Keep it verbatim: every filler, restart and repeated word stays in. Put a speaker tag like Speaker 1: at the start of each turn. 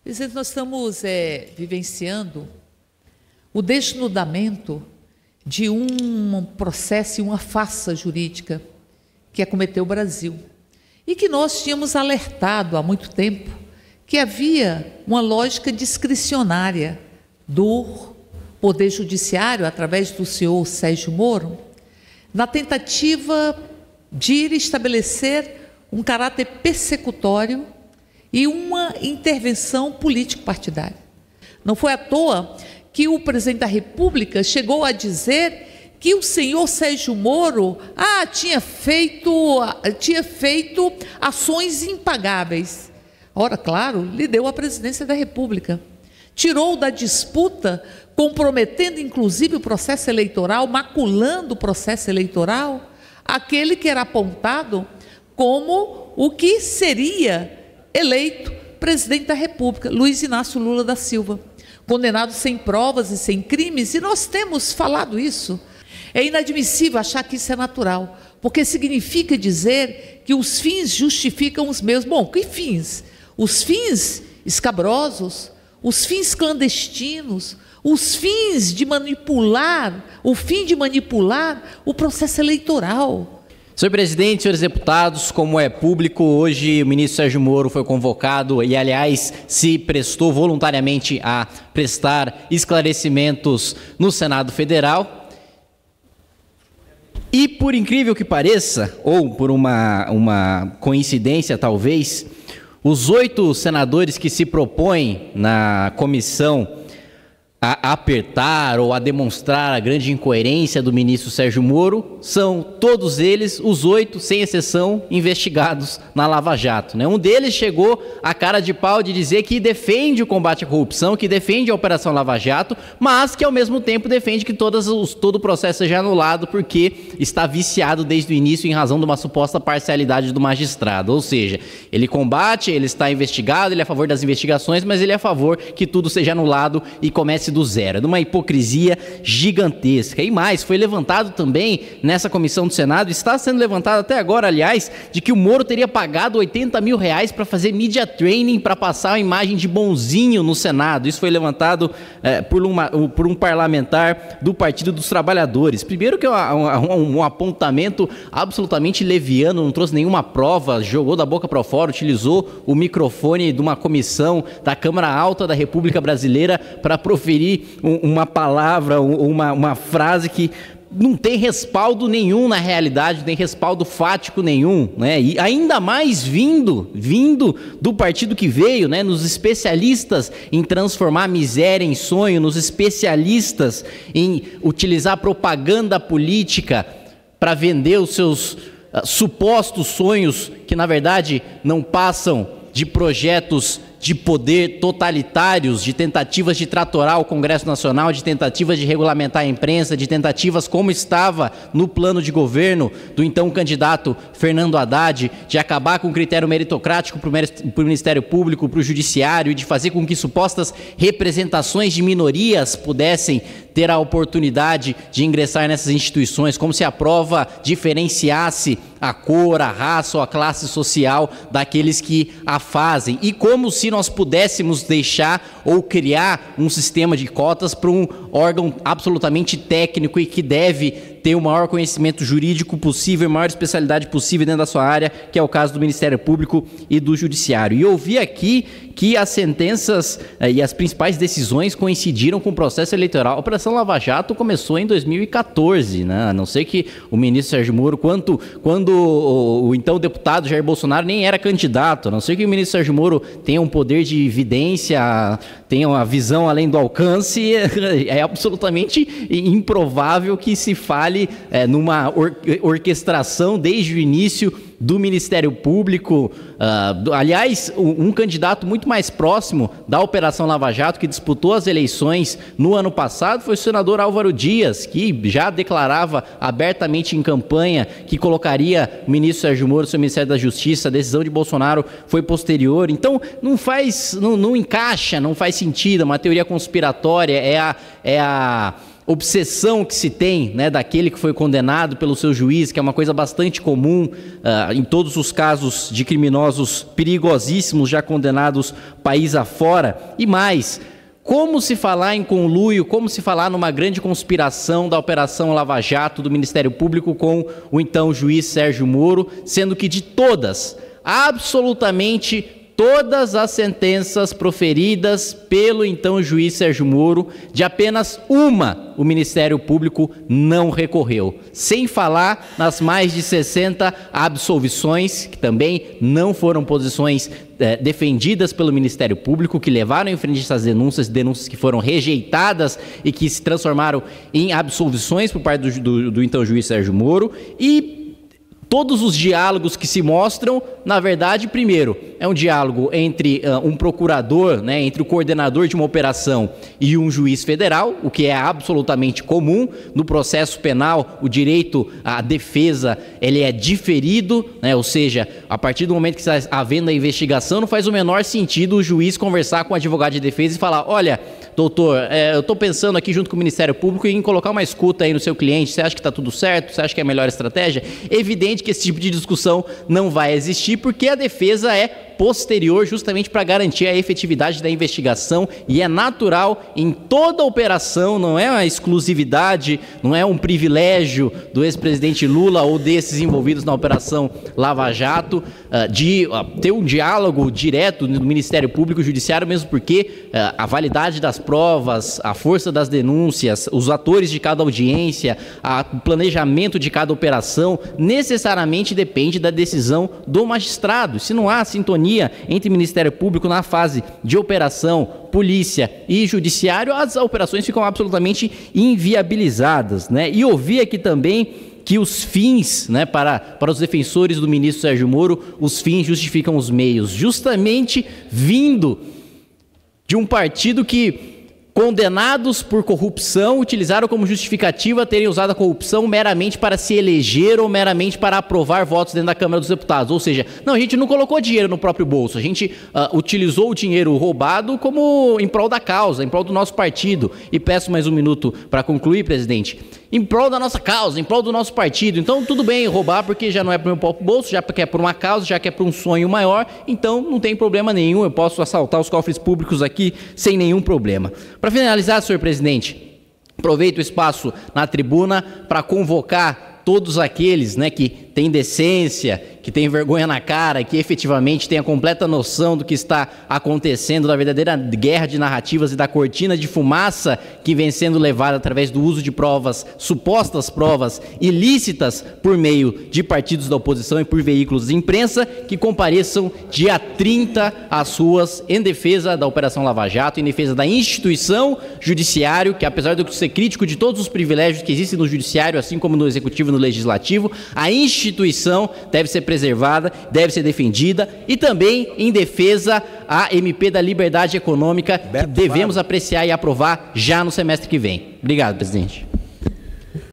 Speaker 1: Presidente, nós estamos é, vivenciando o desnudamento de um processo e uma farsa jurídica que acometeu o Brasil e que nós tínhamos alertado há muito tempo que havia uma lógica discricionária do Poder Judiciário, através do senhor Sérgio Moro, na tentativa de ir estabelecer um caráter persecutório e uma intervenção político-partidária. Não foi à toa que o presidente da República chegou a dizer que o senhor Sérgio Moro ah, tinha, feito, tinha feito ações impagáveis. Ora, claro, lhe deu a presidência da República. Tirou da disputa, comprometendo inclusive o processo eleitoral, maculando o processo eleitoral, aquele que era apontado como o que seria eleito presidente da República, Luiz Inácio Lula da Silva, condenado sem provas e sem crimes, e nós temos falado isso. É inadmissível achar que isso é natural, porque significa dizer que os fins justificam os meios. Bom, que fins? Os fins escabrosos, os fins clandestinos, os fins de manipular, o fim de manipular o processo eleitoral.
Speaker 2: Senhor presidente, senhores deputados, como é público, hoje o ministro Sérgio Moro foi convocado e, aliás, se prestou voluntariamente a prestar esclarecimentos no Senado Federal. E, por incrível que pareça, ou por uma, uma coincidência talvez, os oito senadores que se propõem na comissão a apertar ou a demonstrar a grande incoerência do ministro Sérgio Moro, são todos eles, os oito, sem exceção, investigados na Lava Jato, né? Um deles chegou a cara de pau de dizer que defende o combate à corrupção, que defende a Operação Lava Jato, mas que ao mesmo tempo defende que todas os, todo o processo seja anulado porque está viciado desde o início em razão de uma suposta parcialidade do magistrado. Ou seja, ele combate, ele está investigado, ele é a favor das investigações, mas ele é a favor que tudo seja anulado e comece do zero, de uma hipocrisia gigantesca. E mais, foi levantado também nessa comissão do Senado, está sendo levantado até agora, aliás, de que o Moro teria pagado oitenta mil reais para fazer media training, para passar a imagem de bonzinho no Senado. Isso foi levantado é, por, uma, por um parlamentar do Partido dos Trabalhadores. Primeiro que é um, um, um apontamento absolutamente leviano, não trouxe nenhuma prova, jogou da boca para fora, utilizou o microfone de uma comissão da Câmara Alta da República Brasileira para proferir uma palavra, uma, uma frase que não tem respaldo nenhum na realidade, não tem respaldo fático nenhum, né? E ainda mais vindo, vindo do partido que veio, né? Nos especialistas em transformar miséria em sonho, nos especialistas em utilizar propaganda política para vender os seus uh, supostos sonhos, que na verdade não passam de projetos de poder totalitários, de tentativas de tratorar o Congresso Nacional, de tentativas de regulamentar a imprensa, de tentativas como estava no plano de governo do então candidato Fernando Haddad, de acabar com o critério meritocrático para o Ministério Público, para o Judiciário, e de fazer com que supostas representações de minorias pudessem ter a oportunidade de ingressar nessas instituições, como se a prova diferenciasse a cor, a raça ou a classe social daqueles que a fazem, e como se nós pudéssemos deixar ou criar um sistema de cotas para um órgão absolutamente técnico e que deve ter o maior conhecimento jurídico possível, a maior especialidade possível dentro da sua área, que é o caso do Ministério Público e do Judiciário. E eu vi aqui que as sentenças eh, e as principais decisões coincidiram com o processo eleitoral. A Operação Lava Jato começou em dois mil e quatorze, né? A não ser que o ministro Sérgio Moro, quando, quando o, o então deputado Jair Bolsonaro nem era candidato, a não ser que o ministro Sérgio Moro tenha um poder de evidência, tenha uma visão além do alcance, é, é absolutamente improvável que se fale É, numa or orquestração desde o início do Ministério Público. Uh, do, aliás, um, um candidato muito mais próximo da Operação Lava Jato, que disputou as eleições no ano passado, foi o senador Álvaro Dias, que já declarava abertamente em campanha que colocaria o ministro Sérgio Moro no seu Ministério da Justiça. A decisão de Bolsonaro foi posterior. Então, não faz, não, não encaixa, não faz sentido. É uma teoria conspiratória, é a... É a obsessão que se tem, né, daquele que foi condenado pelo seu juiz, que é uma coisa bastante comum uh, em todos os casos de criminosos perigosíssimos já condenados país afora. E mais, como se falar em conluio, como se falar numa grande conspiração da Operação Lava Jato do Ministério Público com o então juiz Sérgio Moro, sendo que de todas, absolutamente todas as sentenças proferidas pelo então juiz Sérgio Moro, de apenas uma o Ministério Público não recorreu. Sem falar nas mais de sessenta absolvições, que também não foram posições eh, defendidas pelo Ministério Público, que levaram em frente essas denúncias, denúncias que foram rejeitadas e que se transformaram em absolvições por parte do, do, do então juiz Sérgio Moro. E todos os diálogos que se mostram, na verdade, primeiro, é um diálogo entre uh, um procurador, né, entre o coordenador de uma operação e um juiz federal, o que é absolutamente comum. No processo penal, o direito à defesa ele é diferido, né, ou seja, a partir do momento que está havendo a investigação, não faz o menor sentido o juiz conversar com o advogado de defesa e falar: olha, doutor, é, eu estou pensando aqui junto com o Ministério Público em colocar uma escuta aí no seu cliente, você acha que está tudo certo? Você acha que é a melhor estratégia? Evidente que esse tipo de discussão não vai existir, porque a defesa é posterior justamente para garantir a efetividade da investigação, e é natural em toda operação, não é uma exclusividade, não é um privilégio do ex-presidente Lula ou desses envolvidos na Operação Lava Jato, de ter um diálogo direto no Ministério Público e Judiciário, mesmo porque a validade das provas, a força das denúncias, os atores de cada audiência, o planejamento de cada operação, necessariamente depende da decisão do magistrado. Se não há sintonia entre Ministério Público na fase de operação, polícia e judiciário, as operações ficam absolutamente inviabilizadas, né? E ouvi aqui também que os fins, né, para, para os defensores do ministro Sérgio Moro, os fins justificam os meios, justamente vindo de um partido que, condenados por corrupção, utilizaram como justificativa terem usado a corrupção meramente para se eleger ou meramente para aprovar votos dentro da Câmara dos Deputados. Ou seja, não, a gente não colocou dinheiro no próprio bolso, a gente uh, utilizou o dinheiro roubado como em prol da causa, em prol do nosso partido. E peço mais um minuto para concluir, presidente. Em prol da nossa causa, em prol do nosso partido. Então, tudo bem roubar, porque já não é para o meu próprio bolso, já que é por uma causa, já que é por um sonho maior, então não tem problema nenhum, eu posso assaltar os cofres públicos aqui sem nenhum problema. Para finalizar, senhor presidente, aproveito o espaço na tribuna para convocar todos aqueles, né, que têm decência, que têm vergonha na cara, que efetivamente têm a completa noção do que está acontecendo, da verdadeira guerra de narrativas e da cortina de fumaça que vem sendo levada através do uso de provas, supostas provas ilícitas por meio de partidos da oposição e por veículos de imprensa, que compareçam dia trinta às ruas em defesa da Operação Lava Jato, em defesa da instituição judiciário, que apesar de eu ser crítico de todos os privilégios que existem no judiciário, assim como no executivo e no legislativo, a instituição deve ser preservada, deve ser defendida, e também em defesa à M P da liberdade econômica, que devemos apreciar e aprovar já no semestre que vem. Obrigado, presidente.